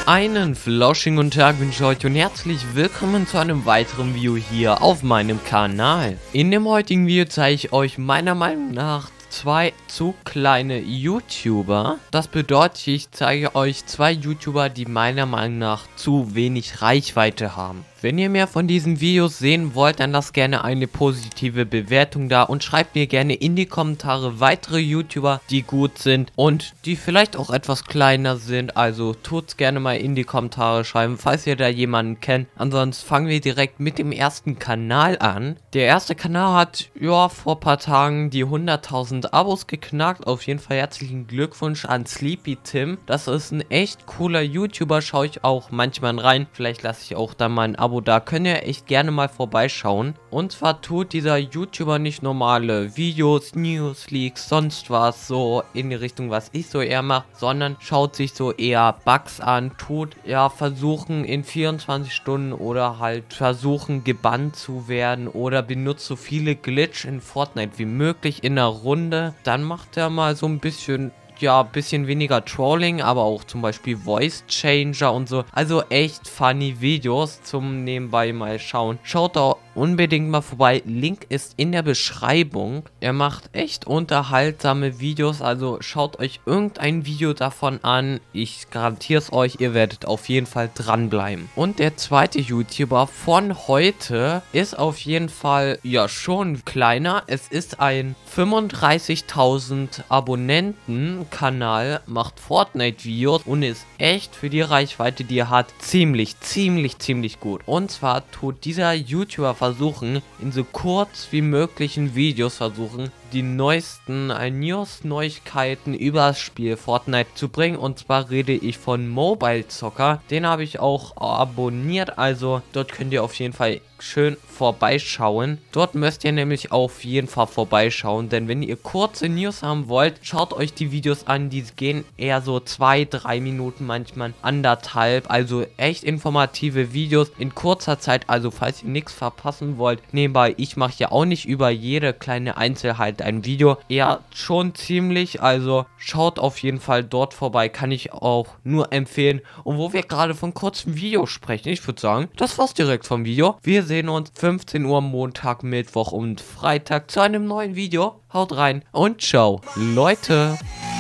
Einen flauschigen guten Tag wünsche ich euch und herzlich willkommen zu einem weiteren Video hier auf meinem Kanal. In dem heutigen Video zeige ich euch meiner Meinung nach zwei zu kleine YouTuber. Das bedeutet, ich zeige euch zwei YouTuber, die meiner Meinung nach zu wenig Reichweite haben. Wenn ihr mehr von diesen Videos sehen wollt, dann lasst gerne eine positive Bewertung da und schreibt mir gerne in die Kommentare weitere YouTuber, die gut sind und die vielleicht auch etwas kleiner sind. Also tut's gerne mal in die Kommentare schreiben, falls ihr da jemanden kennt. Ansonsten fangen wir direkt mit dem ersten Kanal an. Der erste Kanal hat, ja, vor ein paar Tagen die 100.000 Abos geknackt. Auf jeden Fall herzlichen Glückwunsch an Sleepy Tim. Das ist ein echt cooler YouTuber, schaue ich auch manchmal rein. Vielleicht lasse ich auch da mal ein Abo da, könnt ihr echt gerne mal vorbeischauen. Und zwar tut dieser YouTuber nicht normale Videos, News, Leaks, sonst was so in die Richtung, was ich so eher mache, sondern schaut sich so eher Bugs an, tut ja versuchen in 24 Stunden oder halt versuchen gebannt zu werden oder benutzt so viele Glitch in Fortnite wie möglich in der Runde. Dann macht er mal so ein bisschen, ja, bisschen weniger Trolling, aber auch zum Beispiel Voice Changer und so. Also echt funny Videos zum nebenbei mal schauen. Schaut da unbedingt mal vorbei. Link ist in der Beschreibung. Er macht echt unterhaltsame Videos, also schaut euch irgendein Video davon an. Ich garantiere es euch, ihr werdet auf jeden Fall dranbleiben. Und der zweite YouTuber von heute ist auf jeden Fall, ja, schon kleiner. Es ist ein 35.000 Abonnenten Kanal, macht Fortnite-Videos und ist echt für die Reichweite, die er hat, ziemlich gut. Und zwar tut dieser YouTuber versuchen, in so kurz wie möglichen Videos die neuesten News-Neuigkeiten über das Spiel Fortnite zu bringen. Und zwar rede ich von Mobile Zocker. Den habe ich auch abonniert, also dort könnt ihr auf jeden Fall schön vorbeischauen. Dort müsst ihr nämlich auf jeden Fall vorbeischauen, denn wenn ihr kurze News haben wollt, schaut euch die Videos an, die gehen eher so 2-3 Minuten, manchmal 1,5, also echt informative Videos in kurzer Zeit, also falls ihr nichts verpassen wollt. Nebenbei, ich mache ja auch nicht über jede kleine Einzelheit ein Video, eher schon ziemlich, also schaut auf jeden Fall dort vorbei, kann ich auch nur empfehlen. Und wo wir gerade von kurzen Videos sprechen, ich würde sagen, das war's direkt vom Video. Wir sehen uns 15 Uhr Montag, Mittwoch und Freitag zu einem neuen Video. Haut rein und ciao, Leute.